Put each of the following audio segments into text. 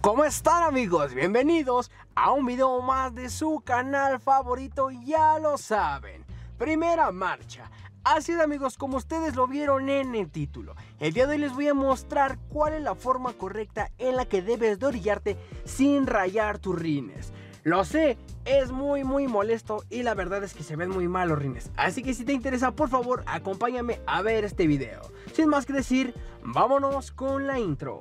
¿Cómo están, amigos? Bienvenidos a un video más de su canal favorito, ya lo saben, Primera Marcha. Así es, amigos, como ustedes lo vieron en el título, el día de hoy les voy a mostrar cuál es la forma correcta en la que debes de orillarte sin rayar tus rines. Lo sé, es muy molesto y la verdad es que se ven muy mal los rines. Así que si te interesa, por favor, acompáñame a ver este video. Sin más que decir, vámonos con la intro.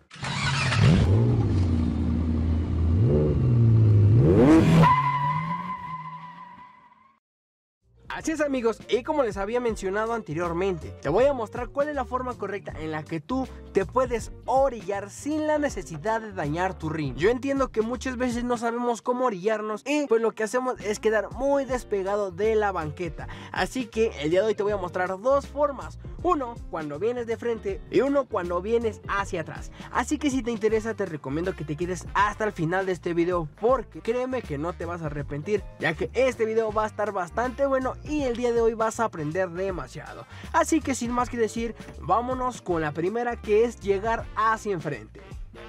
Así es, amigos, y como les había mencionado anteriormente, te voy a mostrar cuál es la forma correcta en la que tú te puedes orillar sin la necesidad de dañar tu rin. Yo entiendo que muchas veces no sabemos cómo orillarnos y pues lo que hacemos es quedar muy despegado de la banqueta. Así que el día de hoy te voy a mostrar dos formas. Uno cuando vienes de frente y uno cuando vienes hacia atrás. Así que si te interesa, te recomiendo que te quedes hasta el final de este video, porque créeme que no te vas a arrepentir, ya que este video va a estar bastante bueno y el día de hoy vas a aprender demasiado. Así que sin más que decir, vámonos con la primera, que es llegar hacia enfrente.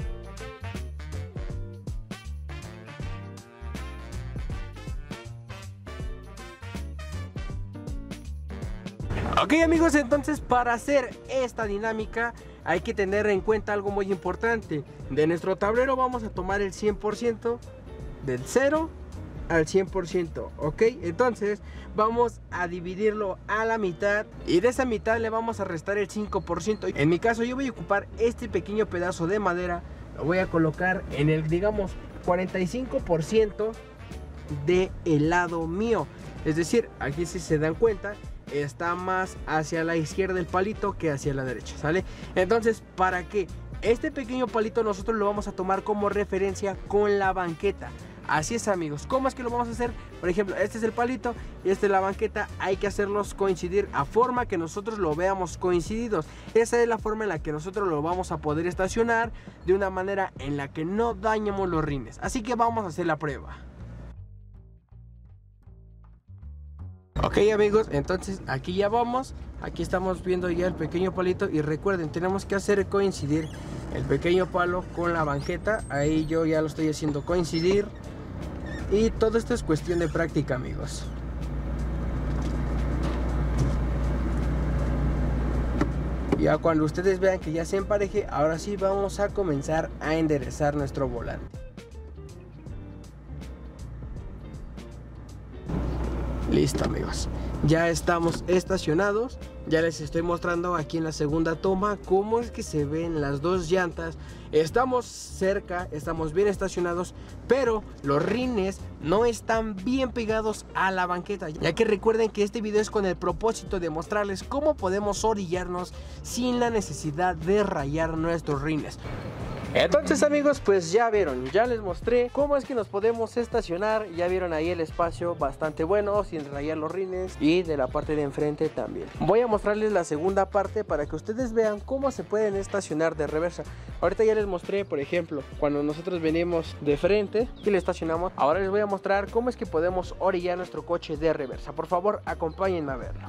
Ok, amigos, entonces para hacer esta dinámica hay que tener en cuenta algo muy importante. De nuestro tablero vamos a tomar el 100%, del 0 al 100%, ok. Entonces vamos a dividirlo a la mitad y de esa mitad le vamos a restar el 5%. En mi caso yo voy a ocupar este pequeño pedazo de madera, lo voy a colocar en el, digamos, 45% de el lado mío. Es decir, aquí, si se dan cuenta, está más hacia la izquierda del palito que hacia la derecha, ¿sale? Entonces, ¿para qué? Este pequeño palito nosotros lo vamos a tomar como referencia con la banqueta. Así es, amigos. ¿Cómo es que lo vamos a hacer? Por ejemplo, este es el palito y este es la banqueta. Hay que hacerlos coincidir a forma que nosotros lo veamos coincididos. Esa es la forma en la que nosotros lo vamos a poder estacionar de una manera en la que no dañemos los rines. Así que vamos a hacer la prueba. Ok, amigos, entonces aquí ya vamos. Aquí estamos viendo ya el pequeño palito. Y recuerden, tenemos que hacer coincidir el pequeño palo con la banqueta. Ahí yo ya lo estoy haciendo coincidir. Y todo esto es cuestión de práctica, amigos. Ya cuando ustedes vean que ya se empareje, ahora sí vamos a comenzar a enderezar nuestro volante. Listo, amigos, ya estamos estacionados. Ya les estoy mostrando aquí en la segunda toma cómo es que se ven las dos llantas. Estamos cerca, estamos bien estacionados, pero los rines no están bien pegados a la banqueta, ya que recuerden que este video es con el propósito de mostrarles cómo podemos orillarnos sin la necesidad de rayar nuestros rines. Entonces, amigos, pues ya vieron, ya les mostré cómo es que nos podemos estacionar. Ya vieron ahí el espacio bastante bueno, sin rayar los rines, y de la parte de enfrente también. Voy a mostrarles la segunda parte para que ustedes vean cómo se pueden estacionar de reversa. Ahorita ya les mostré, por ejemplo, cuando nosotros venimos de frente y le estacionamos. Ahora les voy a mostrar cómo es que podemos orillar nuestro coche de reversa. Por favor, acompáñenme a verlo.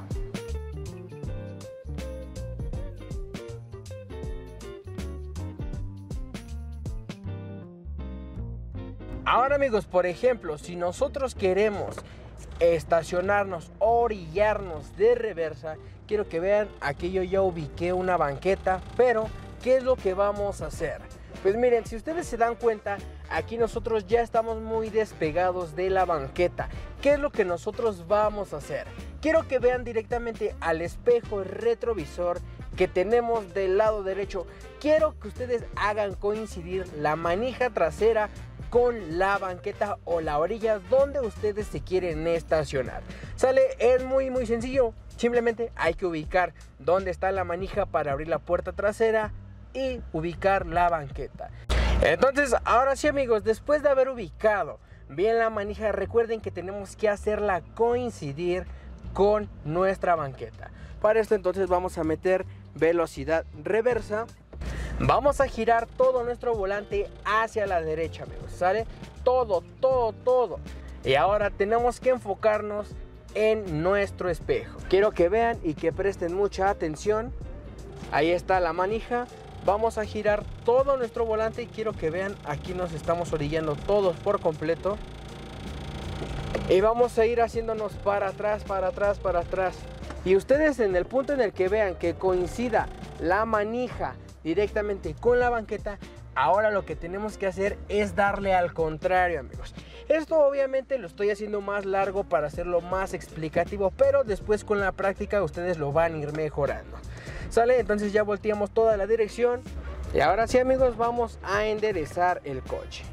Ahora, amigos, por ejemplo, si nosotros queremos estacionarnos, orillarnos de reversa, quiero que vean, aquí yo ya ubiqué una banqueta, pero ¿qué es lo que vamos a hacer? Pues miren, si ustedes se dan cuenta, aquí nosotros ya estamos muy despegados de la banqueta. ¿Qué es lo que nosotros vamos a hacer? Quiero que vean directamente al espejo retrovisor que tenemos del lado derecho. Quiero que ustedes hagan coincidir la manija trasera con la banqueta o la orilla donde ustedes se quieren estacionar. ¿Sale? Es muy sencillo. Simplemente hay que ubicar dónde está la manija para abrir la puerta trasera y ubicar la banqueta. Entonces, ahora sí, amigos, después de haber ubicado bien la manija, recuerden que tenemos que hacerla coincidir con nuestra banqueta. Para esto, entonces, vamos a meter velocidad reversa. Vamos a girar todo nuestro volante hacia la derecha, amigos, ¿sale? Todo. Y ahora tenemos que enfocarnos en nuestro espejo. Quiero que vean y que presten mucha atención. Ahí está la manija. vamos a girar todo nuestro volante y quiero que vean, aquí nos estamos orillando todos por completo. Y vamos a ir haciéndonos para atrás, para atrás, para atrás. Y ustedes en el punto en el que vean que coincida la manija directamente con la banqueta, ahora lo que tenemos que hacer es darle al contrario, amigos. Esto obviamente lo estoy haciendo más largo para hacerlo más explicativo, pero después con la práctica ustedes lo van a ir mejorando. ¿Sale? Entonces ya volteamos toda la dirección. Y ahora sí, amigos, vamos a enderezar el coche.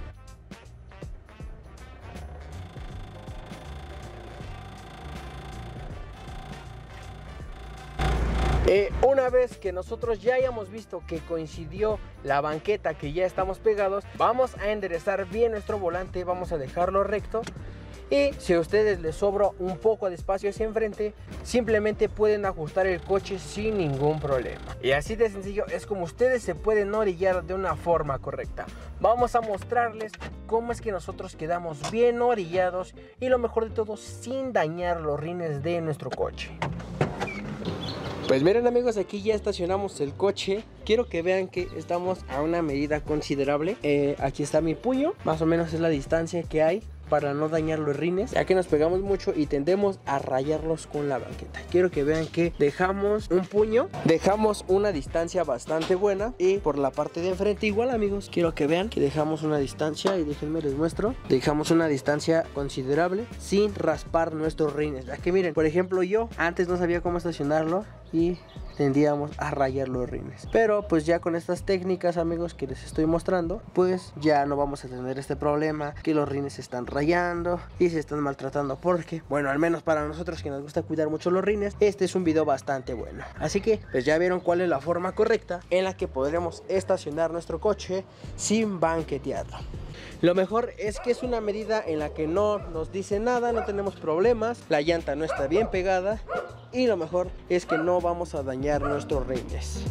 Una vez que nosotros ya hayamos visto que coincidió la banqueta, que ya estamos pegados, vamos a enderezar bien nuestro volante, vamos a dejarlo recto. Y si a ustedes les sobra un poco de espacio hacia enfrente, simplemente pueden ajustar el coche sin ningún problema. Y así de sencillo es como ustedes se pueden orillar de una forma correcta. Vamos a mostrarles cómo es que nosotros quedamos bien orillados y lo mejor de todo, sin dañar los rines de nuestro coche. Pues miren, amigos, aquí ya estacionamos el coche. Quiero que vean que estamos a una medida considerable. Aquí está mi puño, más o menos es la distancia que hay para no dañar los rines, ya que nos pegamos mucho y tendemos a rayarlos con la banqueta. Quiero que vean que dejamos un puño, dejamos una distancia bastante buena, y por la parte de enfrente igual, amigos, quiero que vean que dejamos una distancia, y déjenme les muestro, dejamos una distancia considerable sin raspar nuestros rines. Ya que miren, por ejemplo, yo antes no sabía cómo estacionarlo y tendíamos a rayar los rines, pero pues ya con estas técnicas, amigos, que les estoy mostrando, pues ya no vamos a tener este problema que los rines se están rayando y se están maltratando, porque bueno, al menos para nosotros que nos gusta cuidar mucho los rines, este es un video bastante bueno. Así que pues ya vieron cuál es la forma correcta en la que podremos estacionar nuestro coche sin banquetearlo. Lo mejor es que es una medida en la que no nos dice nada, no tenemos problemas, la llanta no está bien pegada, y lo mejor es que no vamos a dañar nuestros rines.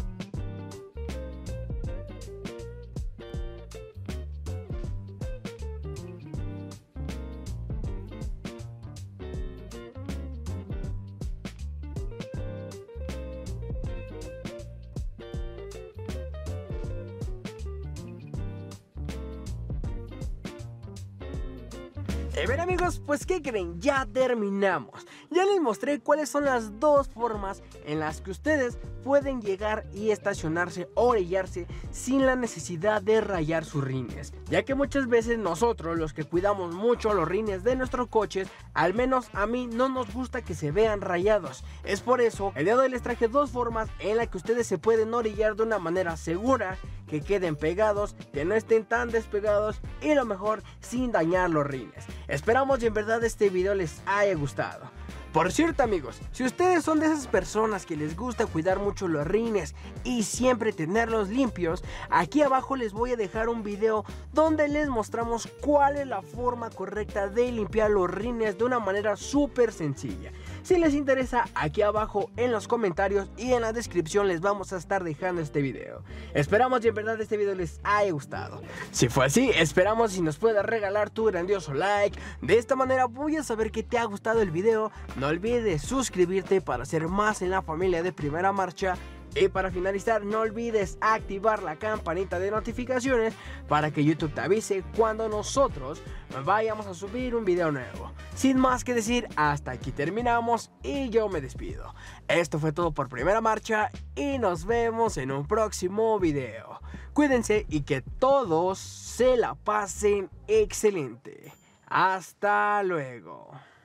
Bien, amigos, pues ¿qué creen? Ya terminamos. Ya les mostré cuáles son las dos formas en las que ustedes pueden llegar y estacionarse o orillarse sin la necesidad de rayar sus rines, ya que muchas veces nosotros, los que cuidamos mucho los rines de nuestros coches, al menos a mí, no nos gusta que se vean rayados. Es por eso el día de hoy les traje dos formas en las que ustedes se pueden orillar de una manera segura, que queden pegados, que no estén tan despegados y lo mejor, sin dañar los rines. Esperamos y en verdad este video les haya gustado. Por cierto, amigos, si ustedes son de esas personas que les gusta cuidar mucho los rines y siempre tenerlos limpios, aquí abajo les voy a dejar un video donde les mostramos cuál es la forma correcta de limpiar los rines de una manera súper sencilla. Si les interesa, aquí abajo en los comentarios y en la descripción les vamos a estar dejando este video. Esperamos y en verdad este video les haya gustado. Si fue así, esperamos si nos puedas regalar tu grandioso like. De esta manera voy a saber que te ha gustado el video. No olvides suscribirte para ser más en la familia de Primera Marcha. Y para finalizar, no olvides activar la campanita de notificaciones para que YouTube te avise cuando nosotros vayamos a subir un video nuevo. Sin más que decir, hasta aquí terminamos y yo me despido. Esto fue todo por Primera Marcha y nos vemos en un próximo video. Cuídense y que todos se la pasen excelente. Hasta luego.